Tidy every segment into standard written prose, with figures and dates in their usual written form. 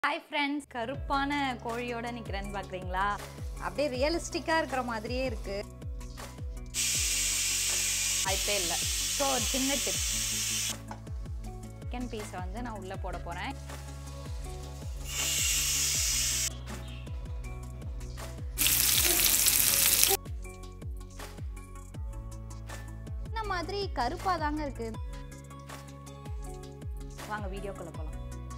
Hi friends, கருப்பான கோழியோட நிக்கிறேன்னு பாக்குறீங்களா? அப்படியே ரியலிஸ்டிக்கா இருக்கிற மாதிரியே இருக்கு. ஐப்பே இல்ல. சோ சின்ன டிப். சிக்கன் பீஸ் வந்து நான் உள்ள போட போறேன். இந்த மாதிரி கருப்பா தாங்க இருக்கு. வாங்க வீடியோக்குள்ள போலாம்.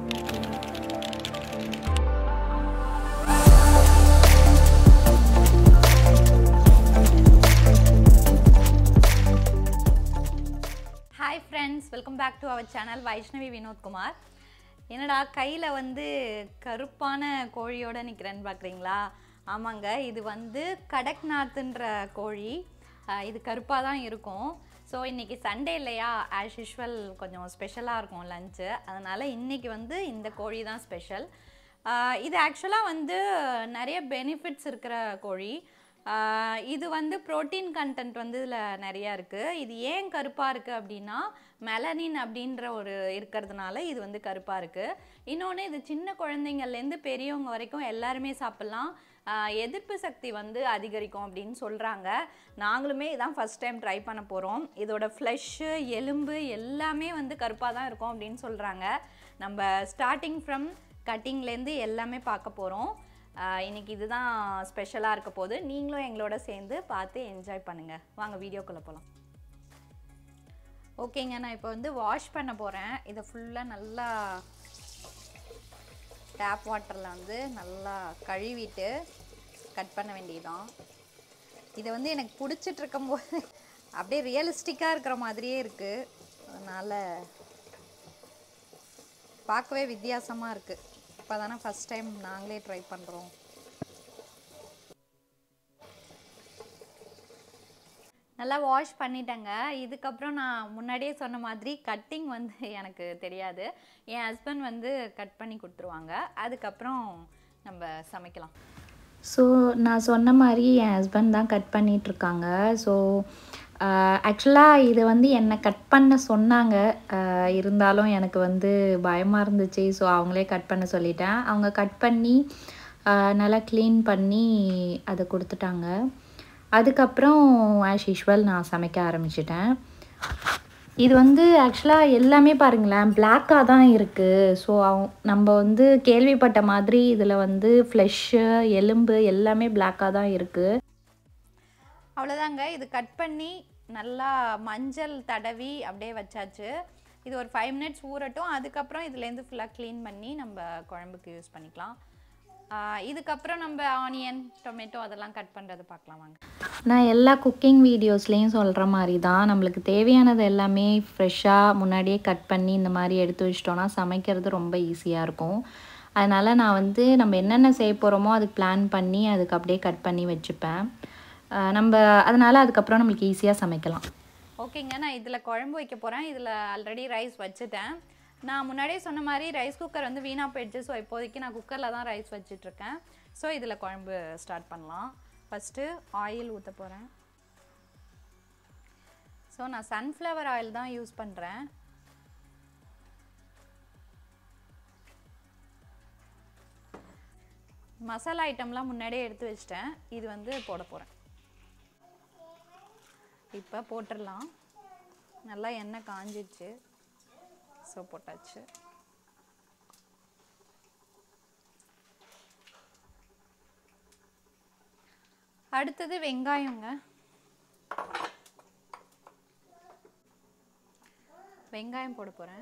Hi friends, welcome back to our channel Vaishnavi VinothKumar. என்னடா கையில வந்து கருப்பான கோழியோட நிக்கிறேன்னு பாக்குறீங்களா? ஆமாங்க, இது வந்து கடக்நாத்ன்ற கோழி. இது கருப்பா தான் இருக்கும். ஸோ இன்றைக்கி சண்டே இல்லையா, ஆஸ் யூஷுவல் கொஞ்சம் ஸ்பெஷலாக இருக்கும் லஞ்சு. அதனால் இன்றைக்கி வந்து இந்த கோழி தான் ஸ்பெஷல். இது ஆக்சுவலாக வந்து நிறைய பெனிஃபிட்ஸ் இருக்கிற கோழி. இது வந்து ப்ரோட்டீன் கண்டென்ட் வந்து இதில் நிறையா இருக்குது. இது ஏன் கருப்பாக இருக்குது அப்படின்னா மெலனின் அப்படின்ற ஒரு இருக்கிறதுனால இது வந்து கருப்பாக இருக்குது. இன்னொன்று இது சின்ன குழந்தைங்கள்லேருந்து பெரியவங்க வரைக்கும் எல்லாருமே சாப்பிட்லாம். எதிர்ப்பு சக்தி வந்து அதிகரிக்கும் அப்படின்னு சொல்கிறாங்க. நாங்களுமே இதான் ஃபஸ்ட் டைம் ட்ரை பண்ண போகிறோம். இதோட ஃப்ளஷ்ஷு எலும்பு எல்லாமே வந்து கருப்பாக தான் இருக்கும் அப்படின்னு சொல்கிறாங்க. நம்ம ஸ்டார்டிங் ஃப்ரம் கட்டிங்லேருந்து எல்லாமே பார்க்க போகிறோம். இன்றைக்கி இதுதான் ஸ்பெஷலாக இருக்க போது. நீங்களும் எங்களோட சேர்ந்து பார்த்து என்ஜாய் பண்ணுங்கள். வாங்க வீடியோக்குள்ளே போகலாம். ஓகேங்க, நான் இப்போ வந்து வாஷ் பண்ண போகிறேன். இதை ஃபுல்லாக நல்லா டேப் வாட்டரில் வந்து நல்லா கழுவிட்டு கட் பண்ண வேண்டியதுதான். இதை வந்து எனக்கு பிடிச்சிட்டு இருக்கும்போது அப்படியே ரியலிஸ்டிக்காக இருக்கிற மாதிரியே இருக்குது. அதனால் பார்க்கவே வித்தியாசமாக இருக்குது. இப்போ தானே ஃபஸ்ட் டைம் நாங்களே ட்ரை பண்ணுறோம். நல்லா வாஷ் பண்ணிட்டேங்க. இதுக்கப்புறம் நான் முன்னாடியே சொன்ன மாதிரி கட்டிங் வந்து எனக்கு தெரியாது. என் ஹஸ்பண்ட் வந்து கட் பண்ணி கொடுத்துருவாங்க. அதுக்கப்புறம் நம்ம சமைக்கலாம். ஸோ நான் சொன்ன மாதிரி என் ஹஸ்பண்ட் தான் கட் பண்ணிகிட்ருக்காங்க. ஸோ ஆக்சுவலாக இதை வந்து என்னை கட் பண்ண சொன்னாங்க. இருந்தாலும் எனக்கு வந்து பயமாக இருந்துச்சு. ஸோ அவங்களே கட் பண்ண சொல்லிட்டேன். அவங்க கட் பண்ணி நல்லா க்ளீன் பண்ணி அதை கொடுத்துட்டாங்க. அதுக்கப்புறம் ஆஸ் யூஷுவல் நான் சமைக்க ஆரம்பிச்சிட்டேன். இது வந்து ஆக்சுவலாக எல்லாமே பாருங்களேன் பிளாக்காக தான் இருக்குது. ஸோ நம்ம வந்து கேள்விப்பட்ட மாதிரி இதில் வந்து ஃப்ளஷ்ஷு எலும்பு எல்லாமே பிளாக்காக தான் இருக்குது. அவ்வளோதாங்க, இது கட் பண்ணி நல்லா மஞ்சள் தடவி அப்படியே வச்சாச்சு. இது ஒரு 5 மினிட்ஸ் ஊறட்டும். அதுக்கப்புறம் இதுலேருந்து ஃபுல்லாக க்ளீன் பண்ணி நம்ம குழம்புக்கு யூஸ் பண்ணிக்கலாம். இதுக்கப்புறம் நம்ம ஆனியன் டொமேட்டோ அதெல்லாம் கட் பண்ணுறது பார்க்கலாம் வாங்க. நான் எல்லா குக்கிங் வீடியோஸ்லேயும் சொல்கிற மாதிரி தான், நம்மளுக்கு தேவையானது எல்லாமே ஃப்ரெஷ்ஷாக முன்னாடியே கட் பண்ணி இந்த மாதிரி எடுத்து வச்சிட்டோன்னா சமைக்கிறது ரொம்ப ஈஸியாக இருக்கும். அதனால் நான் வந்து நம்ம என்னென்ன செய்ய போகிறோமோ அதுக்கு பிளான் பண்ணி அதுக்கு அப்படியே கட் பண்ணி வச்சுப்பேன். அதனால் அதுக்கப்புறம் நம்மளுக்கு ஈஸியாக சமைக்கலாம். ஓகேங்க, நான் இதில் குழம்பு வைக்க போகிறேன். இதில் ஆல்ரெடி ரைஸ் வச்சுட்டேன். நான் முன்னாடியே சொன்ன மாதிரி ரைஸ் குக்கர் வந்து வீணாக போயிடுச்சு. ஸோ இப்போதைக்கு நான் குக்கரில் தான் ரைஸ் வச்சிட்ருக்கேன். ஸோ இதில் குழம்பு ஸ்டார்ட் பண்ணலாம். ஃபஸ்ட்டு ஆயில் ஊற்ற போகிறேன். ஸோ நான் சன்ஃப்ளவர் ஆயில் தான் யூஸ் பண்ணுறேன். மசாலா ஐட்டம்லாம் முன்னாடியே எடுத்து வச்சிட்டேன். இது வந்து போட போகிறேன். இப்போ போட்டுடலாம். நல்லா எண்ணெய் காஞ்சிடுச்சு. ஸோ போட்டாச்சு. அடுத்தது வெங்காயங்க. வெங்காயம் போட போகிறேன்.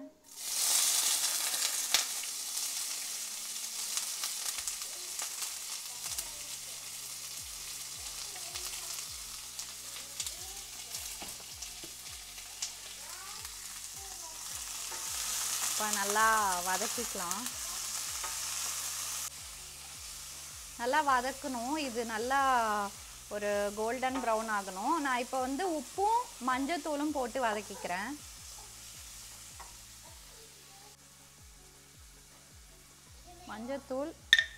இப்போ நல்லா வதக்கிக்கலாம். நல்லா வதக்கணும். இது நல்லா ஒரு கோல்டன் ப்ரௌன் ஆகணும். நான் இப்போ வந்து உப்பும் மஞ்சத்தூளும் போட்டு வதக்கிக்கிறேன். மஞ்சத்தூள்,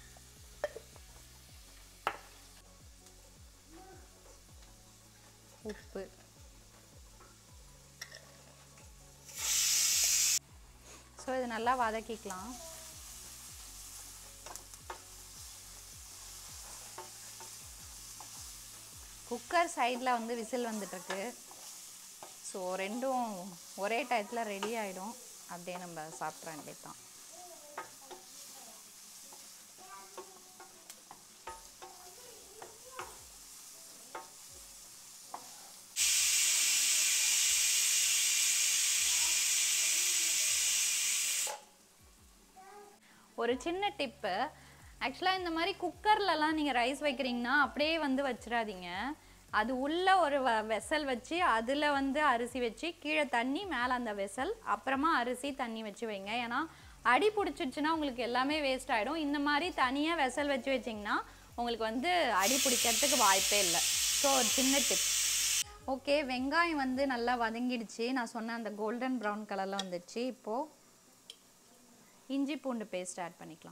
உப்பு. ஸோ இது நல்லா வதக்கிக்கலாம். குக்கர் சைடில் வந்து விசில் வந்துட்டுருக்கு. ஸோ ரெண்டும் ஒரே டயத்தில் ரெடி ஆகிடும். அப்படியே நம்ம சாப்பிட்ற வேண்டியது தான். ஒரு சின்ன டிப்பு, ஆக்சுவலாக இந்த மாதிரி குக்கர்லலாம் நீங்கள் ரைஸ் வைக்கிறீங்கன்னா அப்படியே வந்து வச்சிடாதீங்க. அது உள்ள ஒரு வெசல் வச்சு அதில் வந்து அரிசி வச்சு கீழே தண்ணி, மேலே அந்த வெசல், அப்புறமா அரிசி தண்ணி வச்சு வைங்க. ஏன்னா அடி பிடிச்சிடுச்சுன்னா உங்களுக்கு எல்லாமே வேஸ்ட் ஆகிடும். இந்த மாதிரி தனியாக வெசல் வச்சு வச்சிங்கன்னா உங்களுக்கு வந்து அடி பிடிக்கிறதுக்கு வாய்ப்பே இல்லை. ஸோ ஒரு சின்ன டிப். ஓகே, வெங்காயம் வந்து நல்லா வதங்கிடுச்சு. நான் சொன்ன அந்த கோல்டன் ப்ரௌன் கலரில் வந்துடுச்சு. இப்போது இஞ்சி பூண்டு பேஸ்ட் ஆட் பண்ணிக்கலாம்.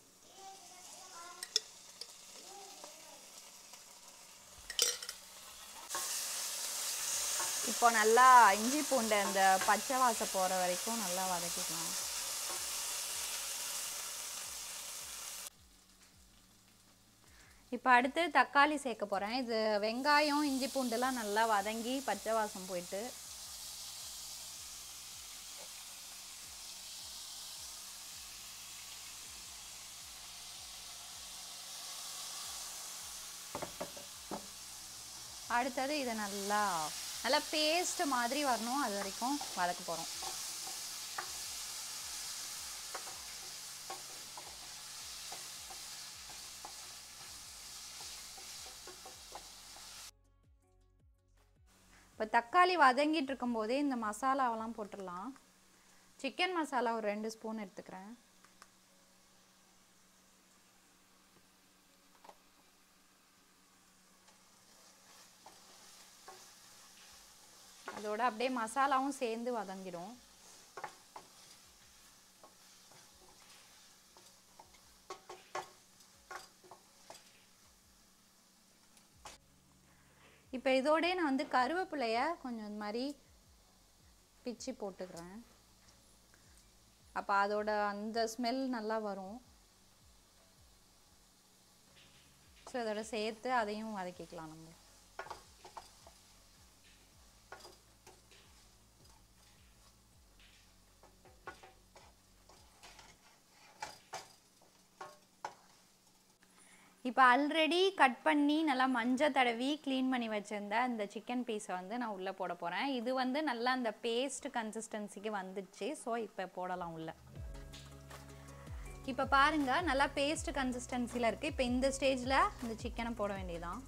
இப்போ நல்லா இஞ்சி பூண்டு அந்த பச்சை வாசம் போகிற வரைக்கும் நல்லா வதக்கிக்கலாம். இப்போ அடுத்து தக்காளி சேர்க்க போகிறேன். இது வெங்காயம் இஞ்சி பூண்டுலாம் நல்லா வதங்கி பச்சை வாசம் போயிட்டு அடுத்தது இதை நல்லா பேஸ்ட் மாதிரி வரணும். அது வரைக்கும் வதக்க போகிறோம். இப்போ தக்காளி வதங்கிட்டு இருக்கும்போதே இந்த மசாலாவெல்லாம் போட்டுடலாம். சிக்கன் மசாலா ஒரு 2 ஸ்பூன் எடுத்துக்கிறேன். அதோட அப்படியே மசாலாவும் சேர்ந்து வதங்கிடும். இப்போ இதோடய நான் வந்து கருவேப்பிலையை கொஞ்சம் இந்த மாதிரி பிச்சு போட்டுக்கிறேன். அப்போ அதோட அந்த ஸ்மெல் நல்லா வரும். ஸோ இதோட சேர்த்து அதையும் வதக்கிக்கலாம் நம்ம. இப்போ ஆல்ரெடி கட் பண்ணி நல்லா மஞ்சள் தடவி க்ளீன் பண்ணி வச்சுருந்த அந்த சிக்கன் பீஸை வந்து நான் உள்ளே போட போகிறேன். இது வந்து நல்லா அந்த பேஸ்ட் கன்சிஸ்டன்சிக்கு வந்துடுச்சு. ஸோ இப்போ போடலாம் உள்ள. இப்போ பாருங்கள், நல்லா பேஸ்ட் கன்சிஸ்டன்சியில் இருக்குது. இப்போ இந்த ஸ்டேஜில் இந்த சிக்கனை போட வேண்டியதான்.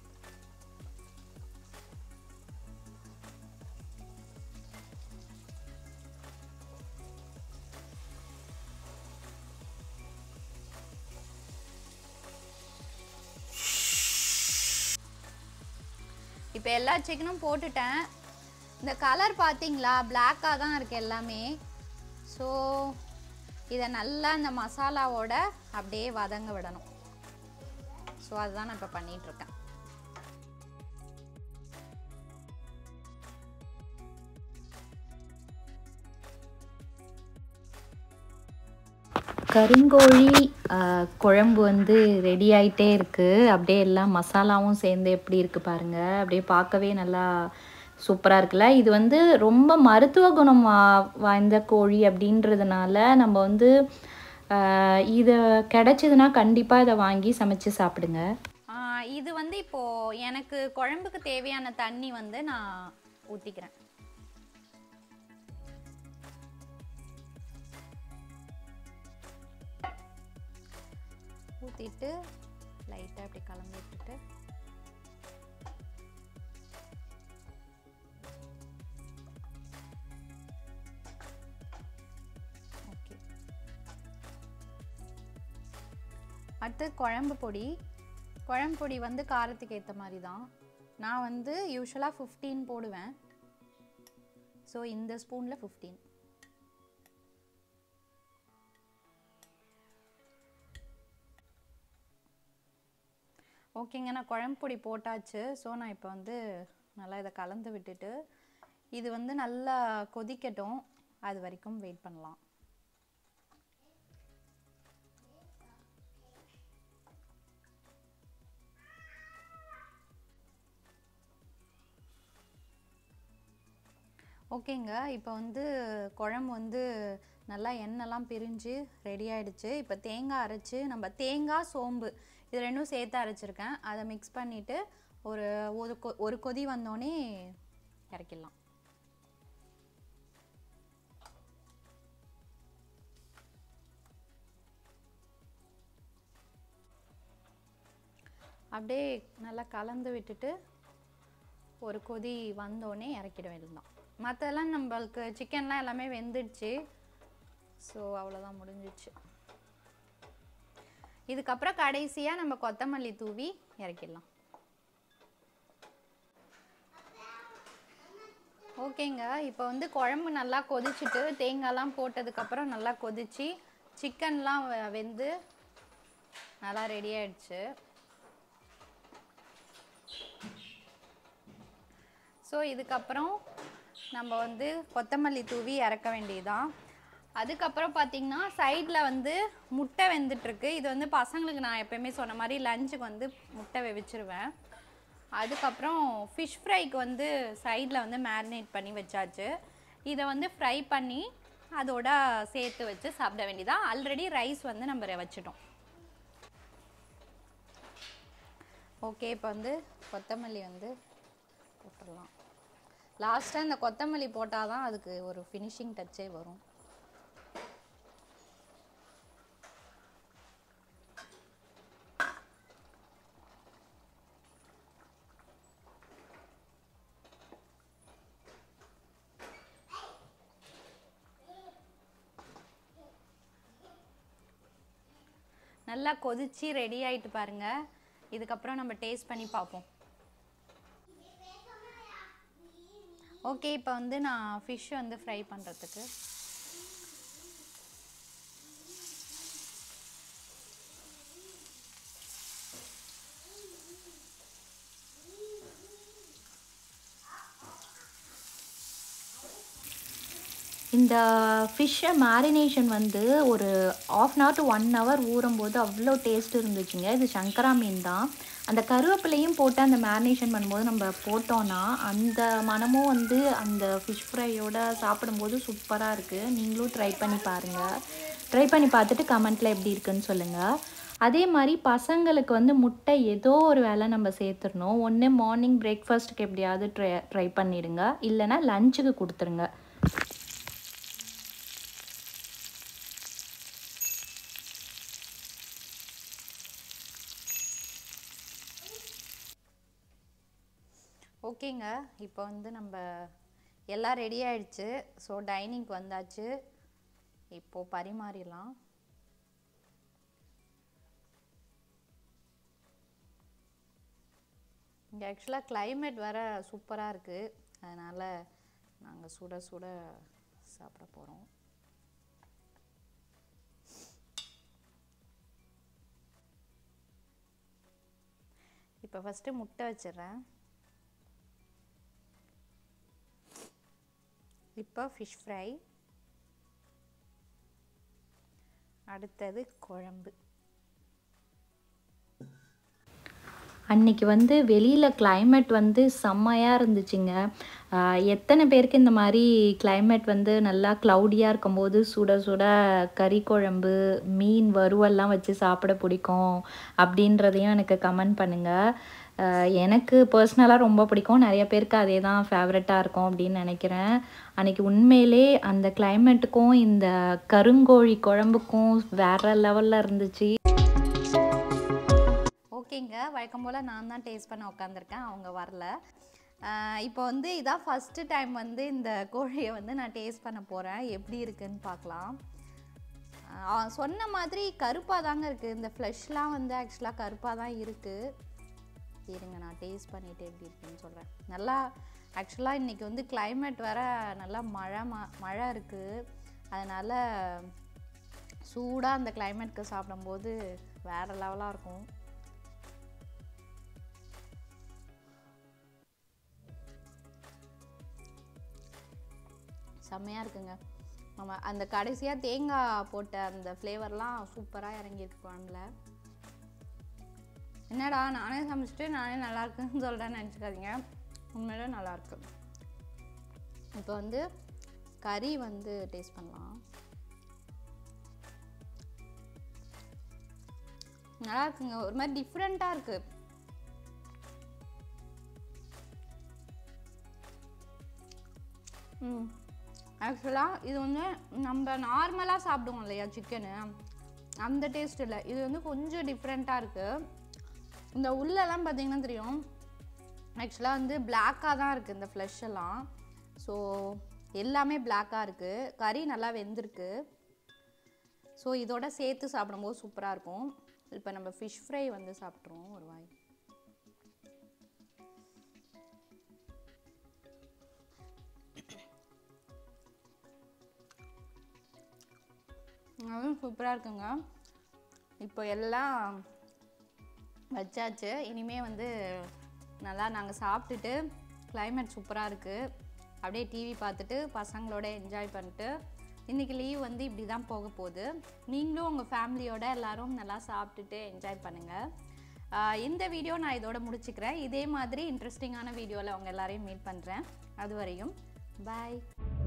இப்போ எல்லா சிக்கனும் போட்டுட்டேன். இந்த கலர் பார்த்தீங்களா, பிளாக்காக தான் இருக்குது எல்லாமே. ஸோ இதை நல்லா இந்த மசாலாவோட அப்படியே வதங்க விடணும். ஸோ அதுதான் நான் இப்போ பண்ணிகிட்ருக்கேன். கருங்கோழி குழம்பு வந்து ரெடி ஆகிட்டே இருக்குது. அப்படியே எல்லாம் மசாலாவும் சேர்ந்து எப்படி இருக்குது பாருங்கள். அப்படியே பார்க்கவே நல்லா சூப்பராக இருக்குல்ல. இது வந்து ரொம்ப மருத்துவ குணம் வாய்ந்த கோழி அப்படின்றதுனால நம்ம வந்து இது கிடச்சிதுன்னா கண்டிப்பாக இதை வாங்கி சமைச்சு சாப்பிடுங்க. இது வந்து இப்போது எனக்கு குழம்புக்கு தேவையான தண்ணி வந்து நான் ஊற்றிக்கிறேன். ஊற்றிட்டு லைட்டாக அப்படி கலந்து விட்டுட்டு ஓகே. அடுத்து குழம்பு பொடி வந்து காரத்துக்கு ஏற்ற மாதிரி தான். நான் வந்து யூஸ்வலாக 15 போடுவேன். ஸோ இந்த ஸ்பூனில் 15. ஓகேங்க, நான் குழம்பு பொடி போட்டாச்சு. ஸோ நான் இப்போ வந்து நல்லா இதை கலந்து விட்டுட்டு இது வந்து நல்லா கொதிக்கட்டும். அது வரைக்கும் வெயிட் பண்ணலாம். ஓகேங்க, இப்போ வந்து குழம்பு வந்து நல்லா எண்ணெய்லாம் பிரிஞ்சு ரெடி ஆகிடுச்சு. இப்போ தேங்காய் அரைச்சி, நம்ம தேங்காய் சோம்பு இது ரெண்டும் சேர்த்து அரைச்சிருக்கேன். அதை மிக்ஸ் பண்ணிவிட்டு ஒரு ஒரு கொதி வந்தோடனே இறக்கிடலாம். அப்படியே நல்லா கலந்து விட்டுட்டு ஒரு கொதி வந்தோடனே இறக்கிட வேண்டியதுதான். மற்றதெல்லாம் நம்மளுக்கு சிக்கன்லாம் எல்லாமே வெந்துடுச்சு. ஸோ அவ்வளோதான், முடிஞ்சிடுச்சு. இதுக்கப்புறம் கடைசியாக நம்ம கொத்தமல்லி தூவி இறக்கிடலாம். ஓகேங்க, இப்போ வந்து குழம்பு நல்லா கொதிச்சுட்டு தேங்காய்லாம் போட்டதுக்கப்புறம் நல்லா கொதிச்சு சிக்கன்லாம் வெந்து நல்லா ரெடி ஆயிடுச்சு. ஸோ இதுக்கப்புறம் நம்ம வந்து கொத்தமல்லி தூவி இறக்க வேண்டியதுதான். அதுக்கப்புறம் பார்த்திங்கன்னா சைடில் வந்து முட்டை வெந்துட்டுருக்கு. இது வந்து பசங்களுக்கு நான் எப்போயுமே சொன்ன மாதிரி லஞ்சுக்கு வந்து முட்டை வெவிச்சிருவேன். அதுக்கப்புறம் ஃபிஷ் ஃப்ரைக்கு வந்து சைடில் வந்து மேரினேட் பண்ணி வச்சாச்சு. இதை வந்து ஃப்ரை பண்ணி அதோட சேர்த்து வச்சு சாப்பிட வேண்டியதான். ஆல்ரெடி ரைஸ் வந்து நம்ம வச்சிட்டோம். ஓகே, இப்போ வந்து கொத்தமல்லி வந்து போட்டுடலாம். லாஸ்ட்டாக இந்த கொத்தமல்லி போட்டால் தான் அதுக்கு ஒரு ஃபினிஷிங் டச்சே வரும். நல்லா கொதிச்சு ரெடி ஆகிட்டு பாருங்கள். இதுக்கப்புறம் நம்ம டேஸ்ட் பண்ணி பார்ப்போம். ஓகே, இப்போ வந்து நான் ஃபிஷ் வந்து ஃப்ரை பண்ணுறதுக்கு இந்த ஃபிஷ்ஷை மேரினேஷன் வந்து ஒரு 1/2 hour to 1 hour ஊறும்போது அவ்வளோ டேஸ்ட் இருந்துச்சுங்க. இது சங்கரா மீன் தான். அந்த கருவேப்பிலையும் போட்டு அந்த மேரினேஷன் பண்ணும்போது நம்ம போட்டோன்னா அந்த மனமும் வந்து அந்த ஃபிஷ் ஃப்ரையோட சாப்பிடும்போது சூப்பராக இருக்குது. நீங்களும் ட்ரை பண்ணி பாருங்கள். ட்ரை பண்ணி பார்த்துட்டு கமெண்ட்டில் எப்படி இருக்குன்னு சொல்லுங்கள். அதே மாதிரி பசங்களுக்கு வந்து முட்டை ஏதோ ஒரு வேளை நம்ம சேர்த்துடணும். ஒன்று மார்னிங் பிரேக்ஃபாஸ்ட்டுக்கு எப்படியாவது ட்ரை பண்ணிடுங்க, இல்லைன்னா லஞ்சுக்கு கொடுத்துருங்க. ஓகேங்க, இப்போ வந்து நம்ம எல்லாம் ரெடி ஆயிடுச்சு. ஸோ டைனிங்க்கு வந்தாச்சு. இப்போது பரிமாறிடலாம். இங்கே ஆக்சுவலாக கிளைமேட் வேறு சூப்பராக இருக்குது. அதனால் நாங்கள் சுட சுட சாப்பிட போகிறோம். இப்போ ஃபஸ்ட்டு முட்டை வச்சிடுறேன். இப்போ ஃபிஷ் ஃப்ரை, அடுத்தது குழம்பு. அன்றைக்கி வந்து வெளியில் கிளைமேட் வந்து செம்மையாக இருந்துச்சுங்க. எத்தனை பேருக்கு இந்த மாதிரி கிளைமேட் வந்து நல்லா க்ளவுடியாக இருக்கும்போது சுட சுட கறி குழம்பு, மீன் வறுவல்லாம் வச்சு சாப்பிட பிடிக்கும் அப்படின்றதையும் எனக்கு கமெண்ட் பண்ணுங்கள். எனக்கு பர்சனலாக ரொம்ப பிடிக்கும். நிறைய பேருக்கு அதே தான் ஃபேவரட்டாக இருக்கும் அப்படின்னு நினைக்கிறேன். அன்றைக்கி உண்மையிலே அந்த கிளைமேட்டுக்கும் இந்த கருங்கோழி குழம்புக்கும் வேறு லெவலில் இருந்துச்சு. ஓகேங்க, வழக்கம் போல் நான் தான் டேஸ்ட் பண்ண உட்காந்துருக்கேன், அவங்க வரல. இப்போ வந்து இதான் ஃபஸ்ட்டு டைம் வந்து இந்த கோழியை வந்து நான் டேஸ்ட் பண்ண போகிறேன். எப்படி இருக்குன்னு பார்க்கலாம். சொன்ன மாதிரி கருப்பாக தாங்க இருக்குது. இந்த ஃப்ளஷ்லாம் வந்து ஆக்சுவலாக கருப்பாக தான் இருக்குது. இருங்க, நான் டேஸ்ட் பண்ணிவிட்டு எப்படி இருக்குன்னு சொல்கிறேன். நல்லா ஆக்சுவலாக இன்றைக்கி வந்து கிளைமேட் வேறு நல்லா மழை இருக்குது. அதனால் சூடாக அந்த கிளைமேட்க்கு சாப்பிடும்போது வேறு லெவலாக இருக்கும். செம்மையாக இருக்குங்க. ஆமாம், அந்த கடைசியாக தேங்காய் போட்ட அந்த ஃப்ளேவர்லாம் சூப்பராக இறங்கியிருக்கு குழம்புல. என்னடா நானே சமைச்சிட்டு நானே நல்லா இருக்குன்னு சொல்கிறேன்னு நினச்சிக்காதீங்க, உண்மையிலே நல்லாயிருக்கு. இப்போ வந்து கறி வந்து டேஸ்ட் பண்ணலாம். நல்லா இருக்குங்க, ஒரு மாதிரி டிஃப்ரெண்ட்டாக இருக்குது. ஆக்சுவலாக இது வந்து நம்ம நார்மலாக சாப்பிடுவோம் இல்லையா சிக்கனு, அந்த டேஸ்ட் இல்லை. இது வந்து கொஞ்சம் டிஃப்ரெண்ட்டாக இருக்குது. இந்த உள்ளெல்லாம் பார்த்திங்கன்னா தெரியும், ஆக்சுவலாக வந்து பிளாக்காக தான் இருக்குது இந்த ஃப்ளஷ் எல்லாம். ஸோ எல்லாமே பிளாக்காக இருக்குது. கறி நல்லா வெந்திருக்கு. ஸோ இதோட சேர்த்து சாப்பிடும்போது சூப்பராக இருக்கும். இப்போ நம்ம ஃபிஷ் ஃப்ரை வந்து சாப்பிட்ருவோம் ஒரு வாய். அதுவும் சூப்பராக இருக்குங்க. இப்போ எல்லாம் வச்சாச்சு. இனிமேல் வந்து நல்லா நாங்கள் சாப்பிட்டுட்டு, கிளைமேட் சூப்பராக இருக்குது, அப்படியே டிவி பார்த்துட்டு பசங்களோட என்ஜாய் பண்ணிட்டு, இன்றைக்கி லீவ் வந்து இப்படி தான் போக போகுது. நீங்களும் உங்கள் ஃபேமிலியோடு எல்லோரும் நல்லா சாப்பிட்டுட்டு என்ஜாய் பண்ணுங்கள். இந்த வீடியோ நான் இதோட முடிச்சுக்கிறேன். இதே மாதிரி இன்ட்ரெஸ்டிங்கான வீடியோவில் அவங்க எல்லாரையும் மீட் பண்ணுறேன். அது வரையும் பாய்.